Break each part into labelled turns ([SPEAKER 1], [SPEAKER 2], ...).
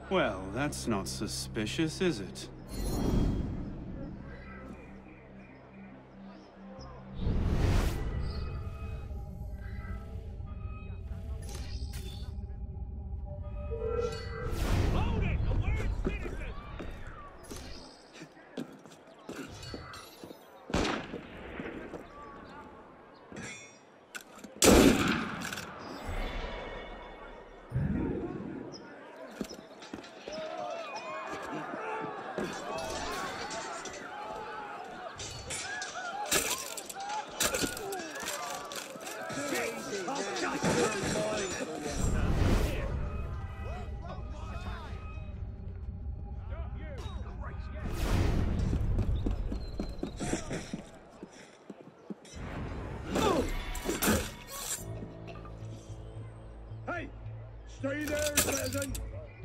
[SPEAKER 1] Well, that's not suspicious, is it?
[SPEAKER 2] Hey! Stay there, peasant!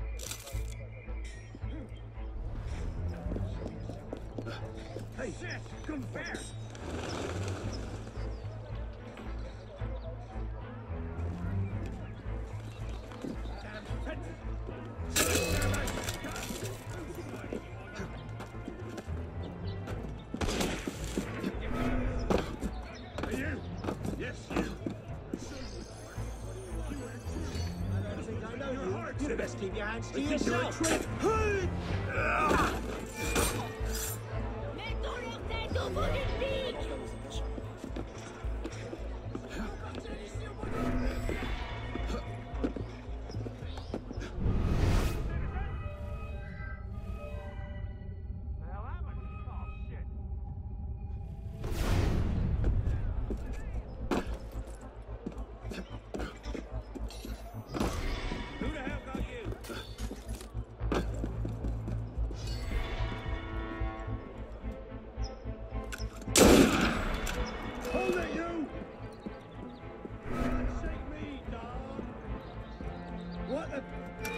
[SPEAKER 2] Hey, come back!
[SPEAKER 3] You'd best keep your hands to yourself.
[SPEAKER 4] Mettons leur tête au bout du pic.
[SPEAKER 2] Hold it, you! Shake me, dog! What the...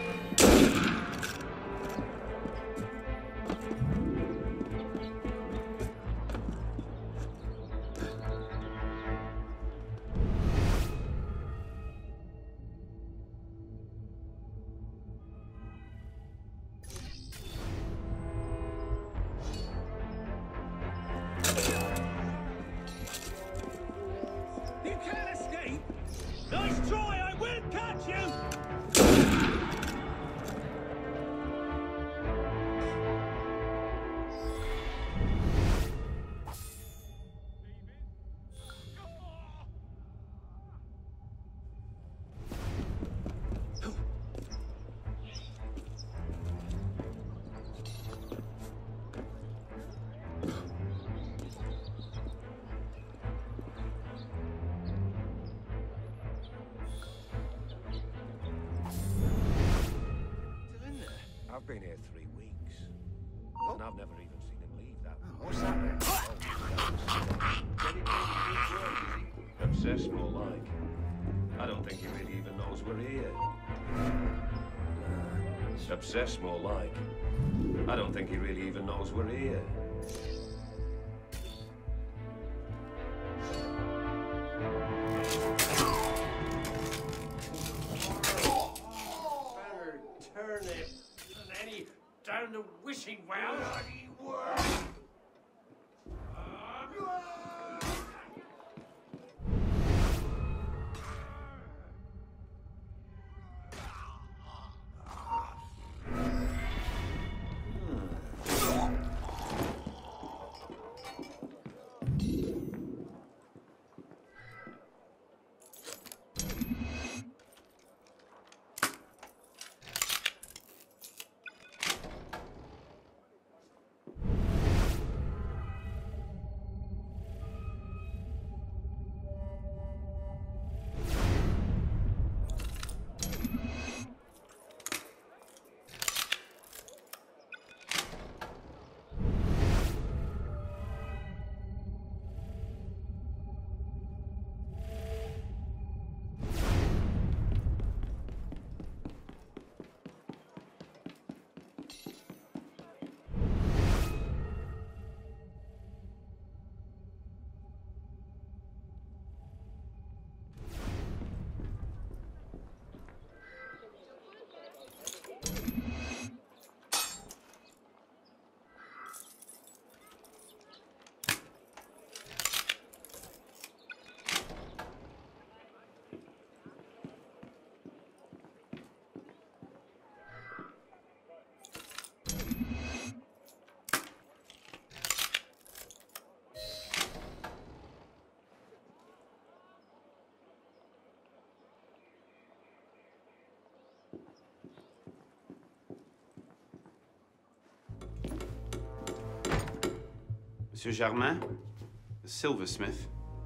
[SPEAKER 3] You can't escape! Nice try, I will catch you!
[SPEAKER 5] I've been here 3 weeks. And I've never even seen him leave that.
[SPEAKER 3] What's that?
[SPEAKER 5] Obsessed, more like. I don't think he really even knows we're here. Obsessed, more like. I don't think he really even knows we're here.
[SPEAKER 3] Turnip, and any down the wishing well. Bloody worm!
[SPEAKER 1] Monsieur Germain, the Silversmith.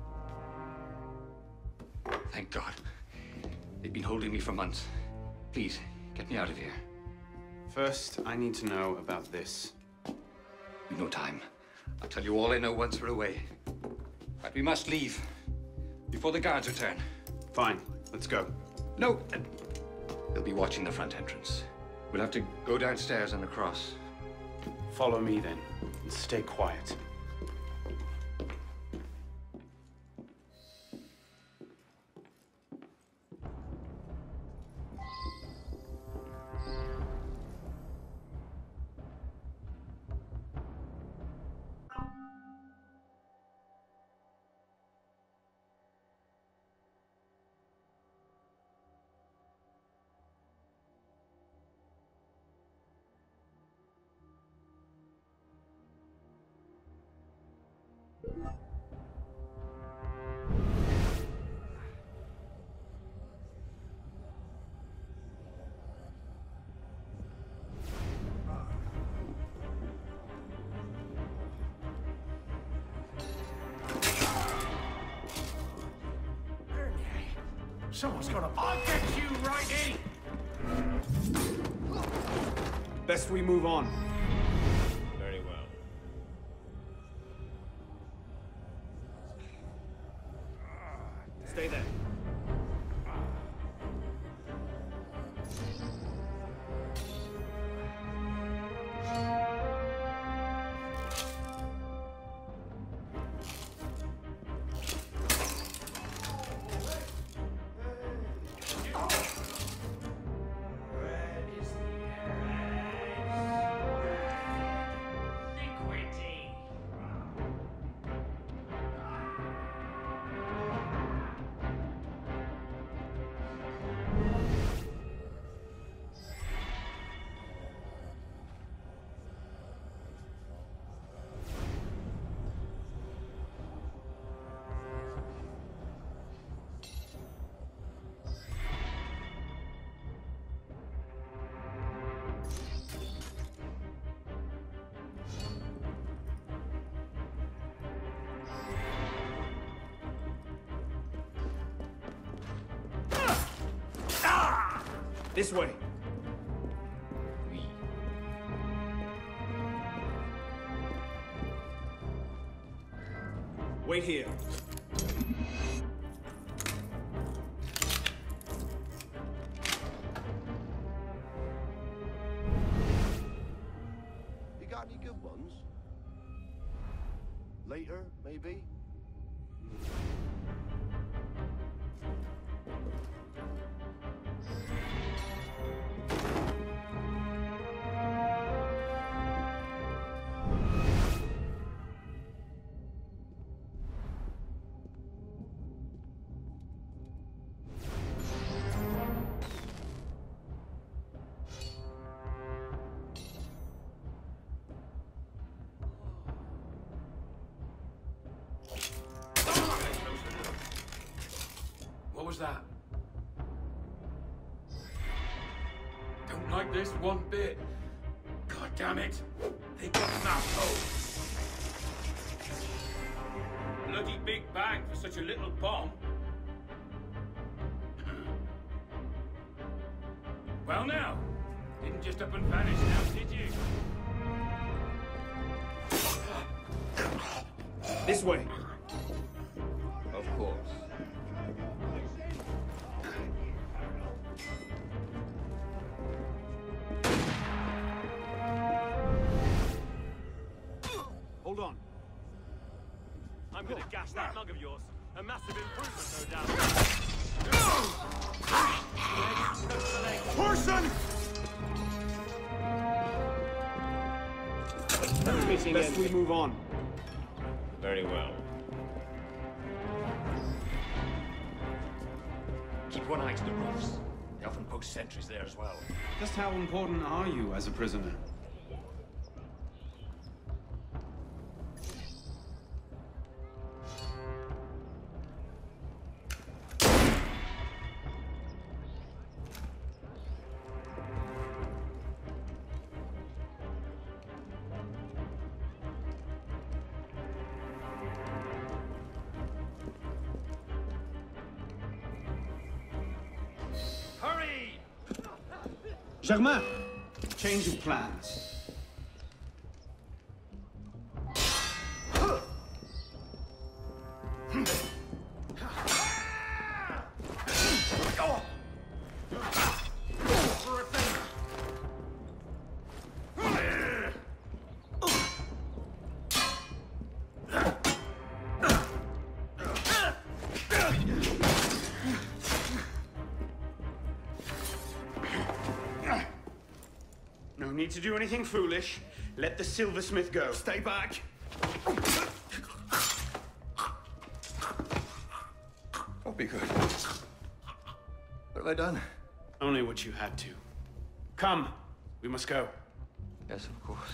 [SPEAKER 6] Thank God. They've been holding me for months. Please, get me out of here.
[SPEAKER 1] First, I need to know about this.
[SPEAKER 6] We've no time. I'll tell you all I know once we're away. But we must leave before the guards return.
[SPEAKER 1] Fine, let's go.
[SPEAKER 6] No, they'll be watching the front entrance. We'll have to go downstairs and across.
[SPEAKER 1] Follow me then, and stay quiet.
[SPEAKER 3] Someone's got a... I'll get you, righty!
[SPEAKER 1] Best we move on.
[SPEAKER 5] Very well.
[SPEAKER 1] Stay there. This way. Wait here.
[SPEAKER 5] You got any good ones? Later, maybe?
[SPEAKER 3] What was that? Don't like this one bit. God damn it. They got that hole. Bloody big bang for such a little bomb. Well now, didn't just up and vanish now, did you?
[SPEAKER 1] This way.
[SPEAKER 6] Of course.
[SPEAKER 1] Hold on.
[SPEAKER 2] I'm gonna gash that mug of yours. A massive improvement, no doubt.
[SPEAKER 1] Person! Best we move on.
[SPEAKER 5] Very well.
[SPEAKER 6] Keep one eye to the roofs. They often post sentries there as well.
[SPEAKER 1] Just how important are you as a prisoner? Germain! Change of plans. No need to do anything foolish. Let the Silversmith go.
[SPEAKER 3] Stay back.
[SPEAKER 6] Don't be good. What have I done?
[SPEAKER 1] Only what you had to. Come, we must go.
[SPEAKER 6] Yes, of course.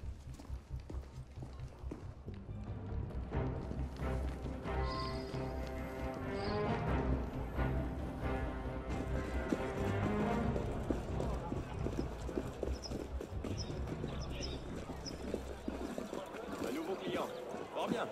[SPEAKER 2] Un nouveau client. Fort bien.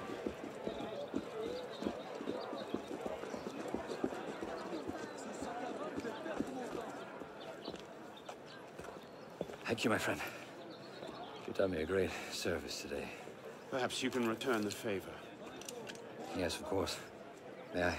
[SPEAKER 6] Thank you, my friend. You've done me a great service today.
[SPEAKER 1] Perhaps you can return the favor.
[SPEAKER 6] Yes, of course. May I?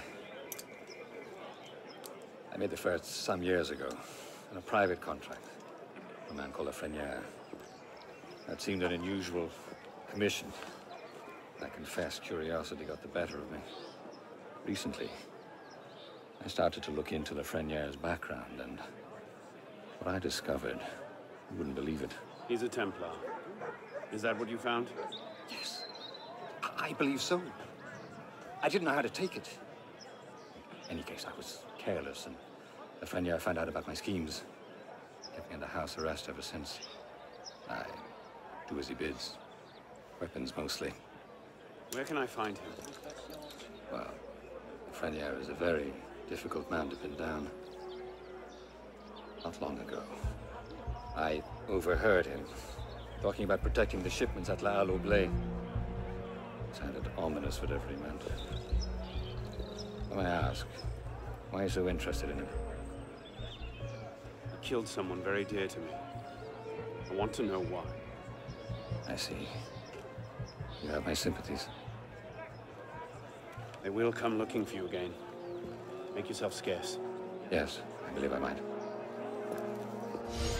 [SPEAKER 6] I made the first some years ago on a private contract. A man called a Frenier. That seemed an unusual commission. I confess curiosity got the better of me. Recently, I started to look into the Frenier's background, and what I discovered, you wouldn't believe it.
[SPEAKER 1] He's a Templar. Is that what you found?
[SPEAKER 6] Yes, I believe so. I didn't know how to take it. In any case, I was careless, and the Frenier found out about my schemes. Kept me under house arrest ever since. I do as he bids. Weapons, mostly.
[SPEAKER 1] Where can I find him?
[SPEAKER 6] Well, the Frenier is a very difficult man to pin down. Not long ago, I overheard him talking about protecting the shipments at La Halle au Blé. It sounded ominous, whatever he meant. May I ask, why are you so interested in him?
[SPEAKER 1] He killed someone very dear to me. I want to know why.
[SPEAKER 6] I see. You have my sympathies.
[SPEAKER 1] They will come looking for you again. Make yourself scarce.
[SPEAKER 6] Yes, I believe I might.